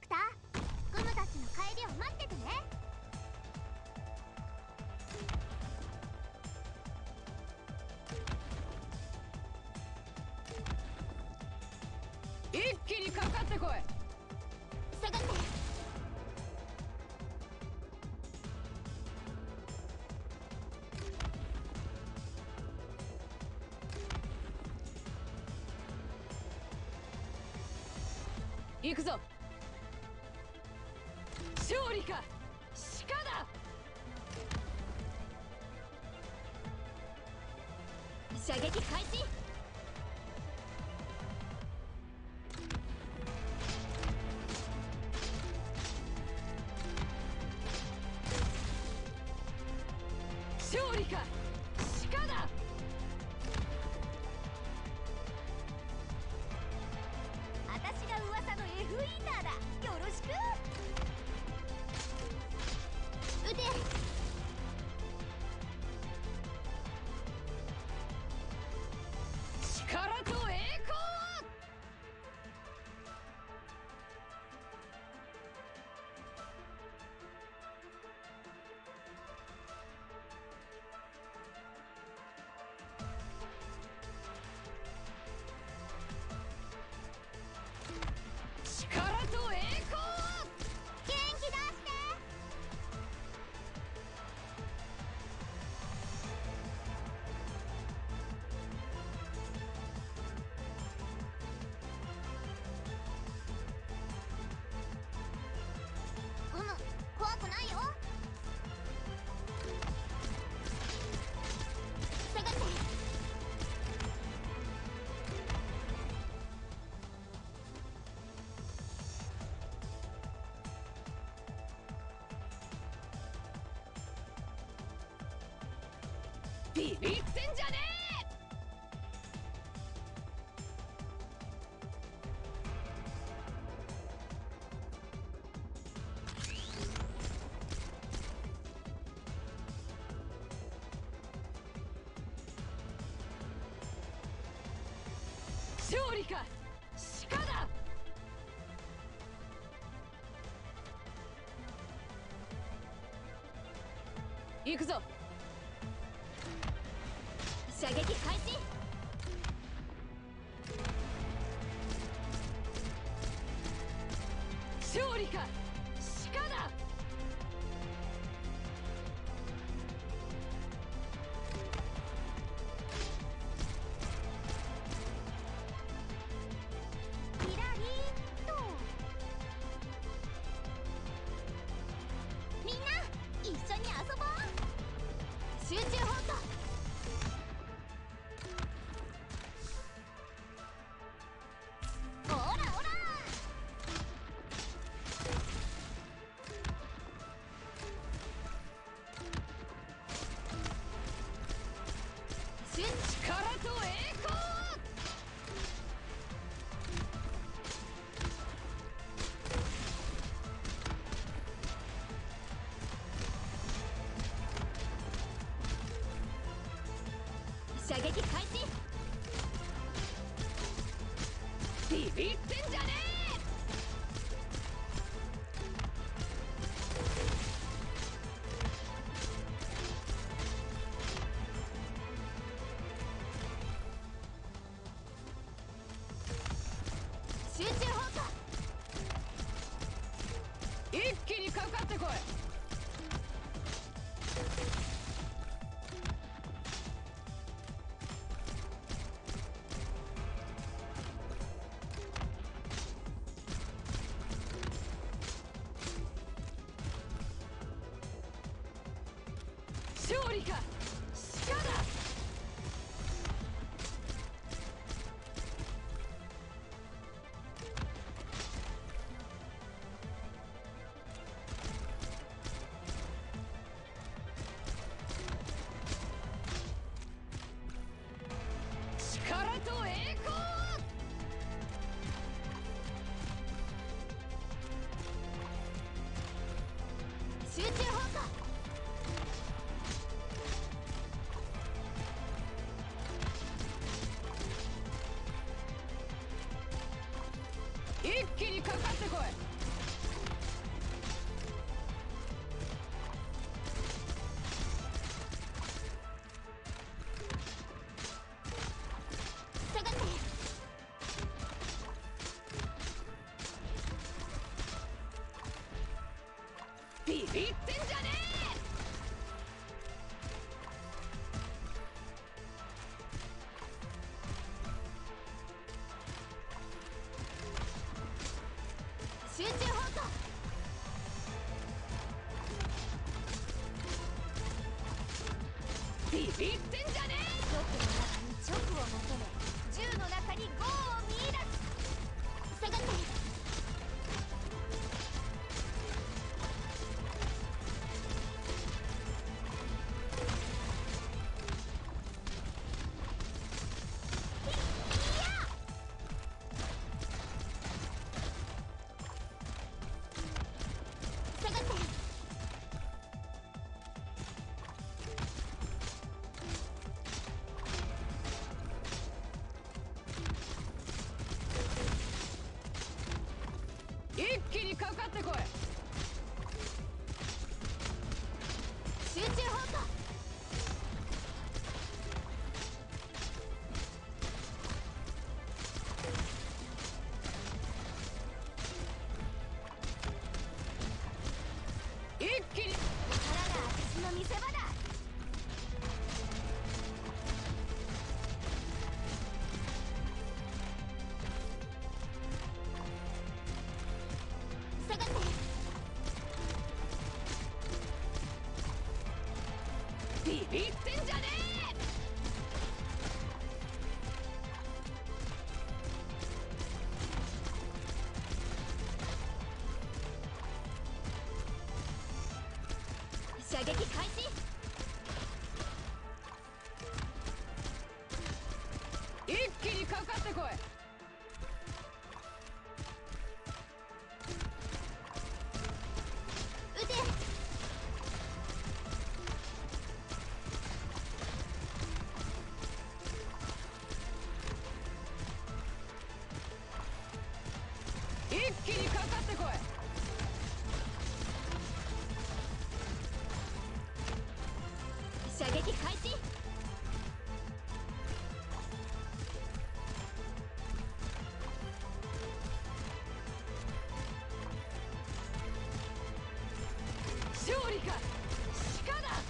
クター、グムたちの帰りを待っててね。 一気にかかってこい。 下がって。 行くぞ。勝利か鹿だ。 射撃開始。 勝利か鹿だ。 私が噂の F イーターだ。よろしく。撃て。 力と栄光を。力と栄光を。 元気出して。うむ、怖くないよ。下がって。 ビビってんじゃねえ。勝利か鹿だ。行くぞ。 射撃開始。 勝利か鹿だ。 キラリンと。みんな一緒に遊ぼう。集中砲火。オラオラ。 力と栄光を。 射撃開始。 ビビってんじゃね集中砲火。 え。一気にかかってこい。勝利か鹿だ。力と栄光を。 集中砲火。 一気にかかってこい。 ビビってんじゃねえ。 ロックの中に直を求め、銃の中にゴーを見出す。下がって。 一気にかかってこい。 集中砲火。 一気に。 ここからが私の見せ場だ。下がって。 ビビってんじゃね射撃開始。 え。一気にかかってこい。 撃て。 一気にかかってこい。 射撃開始。 勝利か鹿だ。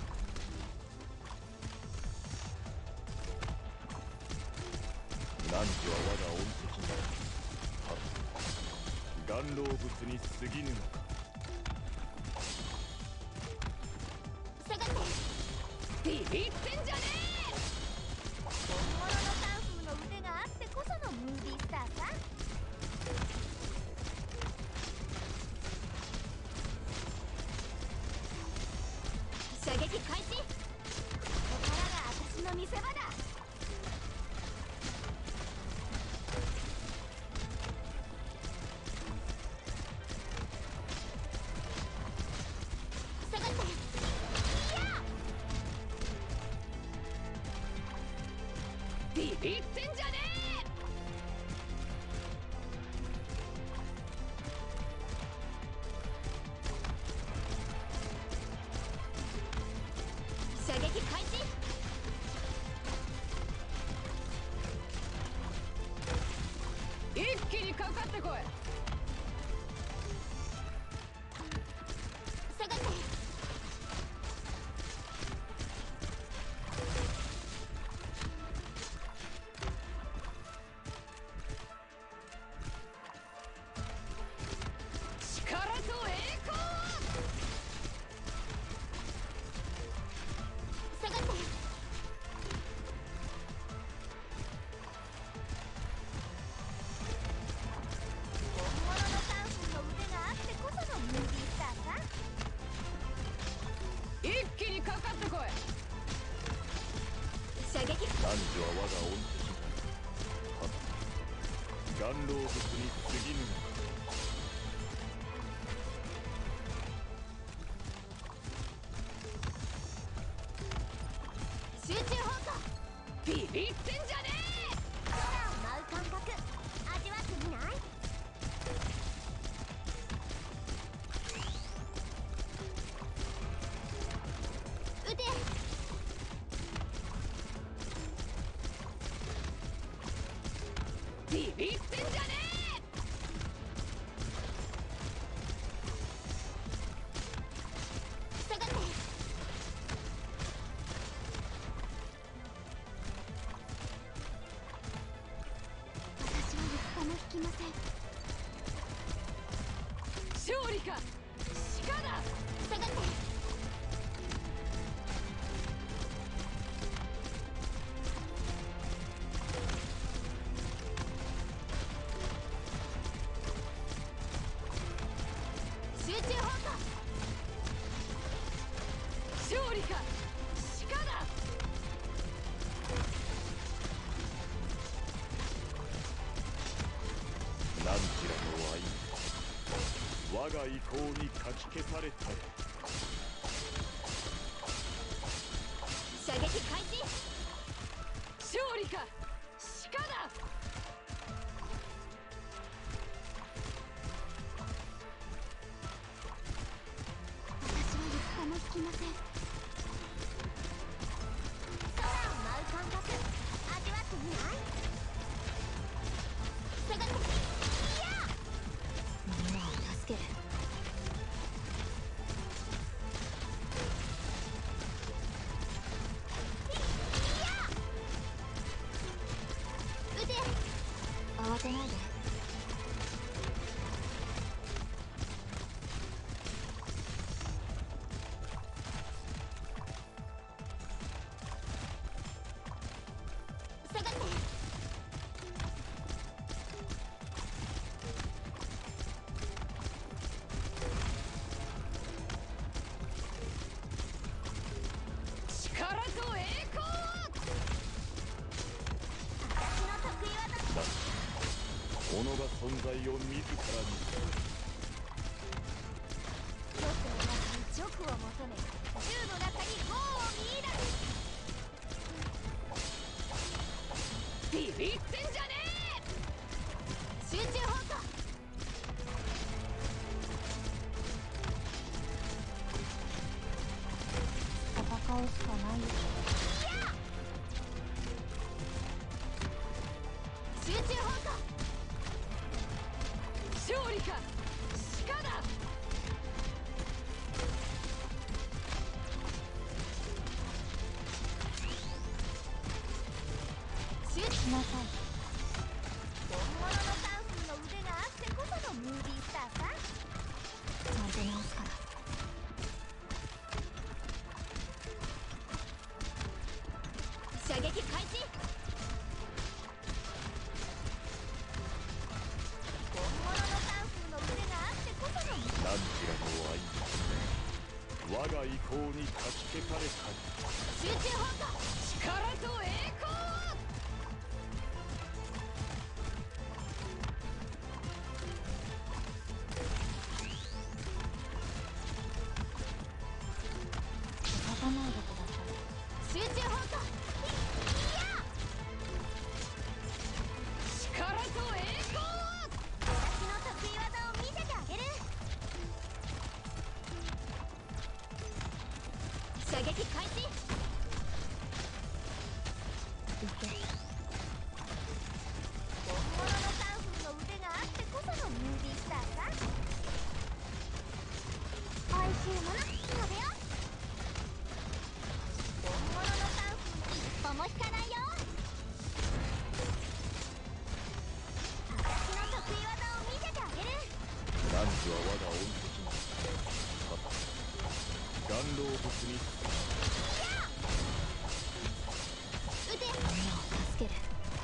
汝は我が恩敵なり。岩老物に過ぎぬのか。 下がって。 ビビってんじゃね本物のカンフーの腕があってこそのムービースターさ。射撃開始。ここからが私の見せ場だ。下がって。いや。 え。ビビってんじゃね射撃開始。 え。一気にかかってこい。 下がって。 力と栄光。 下がって。本物のカンフーの腕があってこそのムービースターさ。 一気にかかってこい。 射撃。 汝は我が恩敵なり。岩老物に過ぎぬのか。 集中砲火。 ビビってんじゃね空を舞う感覚味わってみない？撃て。 え。ビビってんじゃね下がって。私は一歩も引きません。 え。勝利か鹿だ。 下がって。 が意向にかき消された。 射撃開始。 勝利か鹿だ。 私は一歩も引きません。空を舞う感覚味わってみない？下がって、いやみんなを助ける。撃て。慌てないで。下がって。 力と栄光。 私の得意技。 だ己が存在を自らに。 ロッテの中に直を求め、銃の中にゴーを見出す。 ビビってんじゃね集中砲火。戦うしかないでしょ。いや集中砲火。 え。勝利か鹿だ。 集中しなさい。本物のカンフーの腕があってこそのムービースターさ。ちゃんと直すから。射撃開始。本物のカンフーの腕があってこその。 何ちらの愛我が意向にかき消された。 集中砲火。 力と栄光。 立たないでください。集中砲火。いや力と栄光。 私の得意技を見せてあげる。射撃開始。撃て。本物のカンフーの腕があってこそのムービースターさ。おいしいもの食べよう。本物のカンフー一歩も引かないよ。私の得意技を見せてあげる。 汝は我が恩敵な。さた岩老物に。 撃て。みんなを助ける。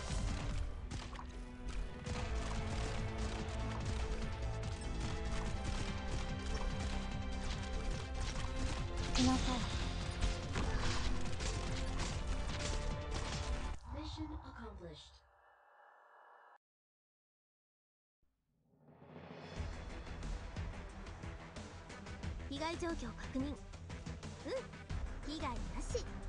しなさい。 Mission accomplished. 被害状況確認。被害なし。